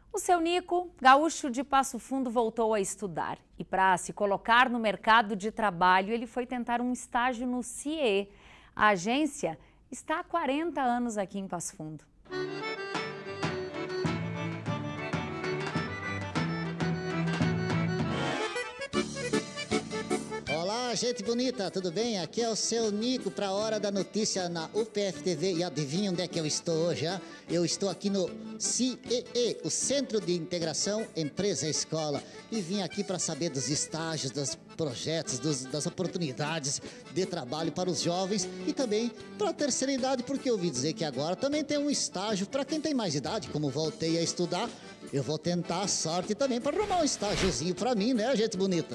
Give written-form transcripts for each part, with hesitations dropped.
O seu Nico, gaúcho de Passo Fundo, voltou a estudar. E para se colocar no mercado de trabalho, ele foi tentar um estágio no CIE. A agência está há 40 anos aqui em Passo Fundo. Olá, gente bonita, tudo bem? Aqui é o seu Nico para a Hora da Notícia na UPF-TV. E adivinha onde é que eu estou hoje? Hein? Eu estou aqui no CIE, o Centro de Integração Empresa-Escola. E vim aqui para saber dos estágios, dos projetos, das oportunidades de trabalho para os jovens e também para a terceira idade, porque eu ouvi dizer que agora também tem um estágio para quem tem mais idade. Como voltei a estudar, eu vou tentar a sorte também para arrumar um estágiozinho para mim, né, gente bonita?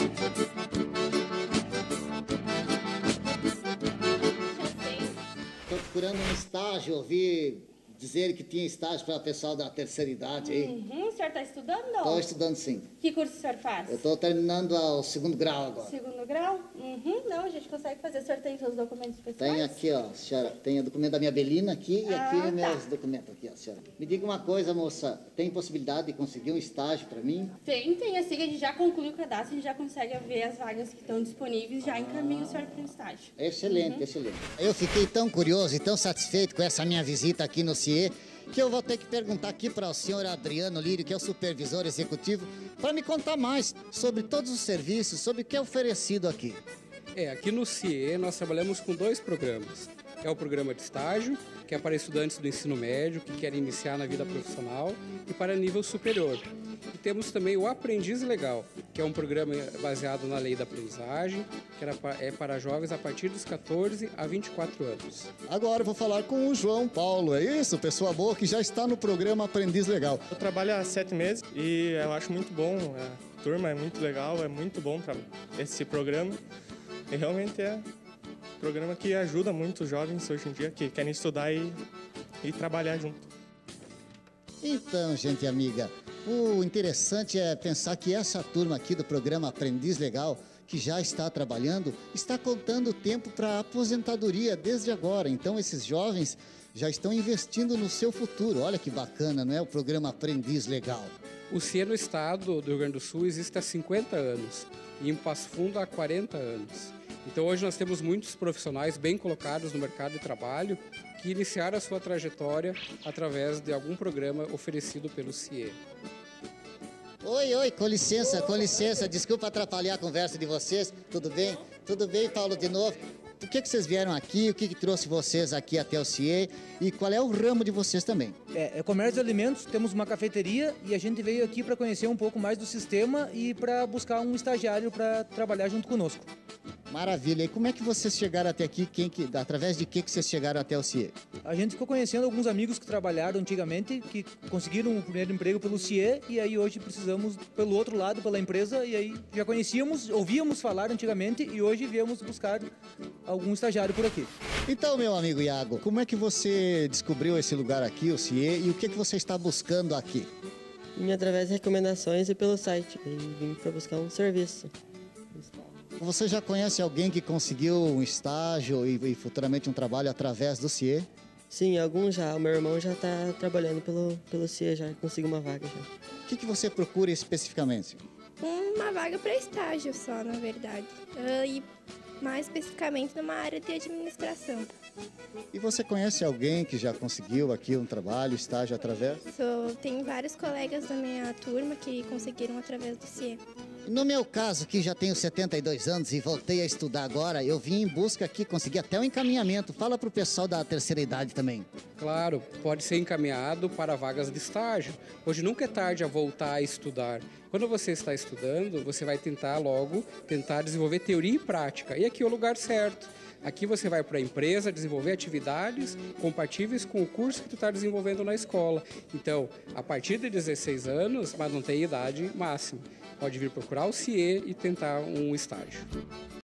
Estou procurando um estágio, ouvi dizer que tinha estágio para o pessoal da terceira idade aí. O senhor está estudando, não? Estou estudando, sim. Que curso o senhor faz? Eu estou terminando o segundo grau agora. Segundo grau? Não, a gente consegue fazer. O senhor tem seus documentos pessoais? Tem aqui, ó, senhora. Tem o documento da minha Belina aqui e aqui meus documentos aqui, ó, senhora. Me diga uma coisa, moça. Tem possibilidade de conseguir um estágio para mim? Tem. Assim que a gente já conclui o cadastro, a gente já consegue ver as vagas que estão disponíveis e já encaminha o senhor para o estágio. Excelente, excelente. Eu fiquei tão curioso e tão satisfeito com essa minha visita aqui no CIE que eu vou ter que perguntar aqui para o senhor Adriano Lírio, que é o supervisor executivo, para me contar mais sobre todos os serviços, sobre o que é oferecido aqui. Aqui no CIE nós trabalhamos com 2 programas. É o programa de estágio, que é para estudantes do ensino médio que querem iniciar na vida profissional e para nível superior. E temos também o Aprendiz Legal, que é um programa baseado na lei da aprendizagem, que é para jovens a partir dos 14 a 24 anos. Agora eu vou falar com o João Paulo, é isso? Pessoa boa que já está no programa Aprendiz Legal. Eu trabalho há 7 meses e eu acho muito bom, a turma é muito legal, é muito bom esse programa. E realmente é um programa que ajuda muito os jovens hoje em dia que querem estudar e trabalhar junto. Então, gente amiga, o interessante é pensar que essa turma aqui do programa Aprendiz Legal, que já está trabalhando, está contando o tempo para a aposentadoria desde agora. Então, esses jovens já estão investindo no seu futuro. Olha que bacana, não é? O programa Aprendiz Legal. O CIE no estado do Rio Grande do Sul existe há 50 anos e em Passo Fundo há 40 anos. Então hoje nós temos muitos profissionais bem colocados no mercado de trabalho que iniciaram a sua trajetória através de algum programa oferecido pelo CIE. Oi, com licença, desculpa atrapalhar a conversa de vocês, tudo bem? Tudo bem, Paulo, de novo? Por que vocês vieram aqui, o que trouxe vocês aqui até o CIE e qual é o ramo de vocês também? É comércio de alimentos, temos uma cafeteria e a gente veio aqui para conhecer um pouco mais do sistema e para buscar um estagiário para trabalhar junto conosco. Maravilha, e como é que vocês chegaram até aqui, através de que vocês chegaram até o CIE? A gente ficou conhecendo alguns amigos que trabalharam antigamente, que conseguiram o primeiro emprego pelo CIE e aí hoje precisamos pelo outro lado, pela empresa, e aí já conhecíamos, ouvíamos falar antigamente e hoje viemos buscar algum estagiário por aqui. Então, meu amigo Iago, como é que você descobriu esse lugar aqui, o CIE, e o que você está buscando aqui? Vim através de recomendações e pelo site, e vim para buscar um serviço. Você já conhece alguém que conseguiu um estágio e futuramente um trabalho através do CIE? Sim, alguns já. O meu irmão já está trabalhando pelo CIE, já conseguiu uma vaga. Já. O que você procura especificamente? Uma vaga para estágio só, na verdade. E mais especificamente numa área de administração. E você conhece alguém que já conseguiu aqui um trabalho, estágio através? Tenho vários colegas da minha turma que conseguiram através do CIE. No meu caso, que já tenho 72 anos e voltei a estudar agora, eu vim em busca aqui, consegui até um encaminhamento. Fala para o pessoal da terceira idade também. Claro, pode ser encaminhado para vagas de estágio. Hoje nunca é tarde a voltar a estudar. Quando você está estudando, você vai tentar desenvolver teoria e prática. E aqui é o lugar certo. Aqui você vai para a empresa desenvolver atividades compatíveis com o curso que tu está desenvolvendo na escola. Então, a partir de 16 anos, mas não tem idade máxima, pode vir procurar o CIE e tentar um estágio.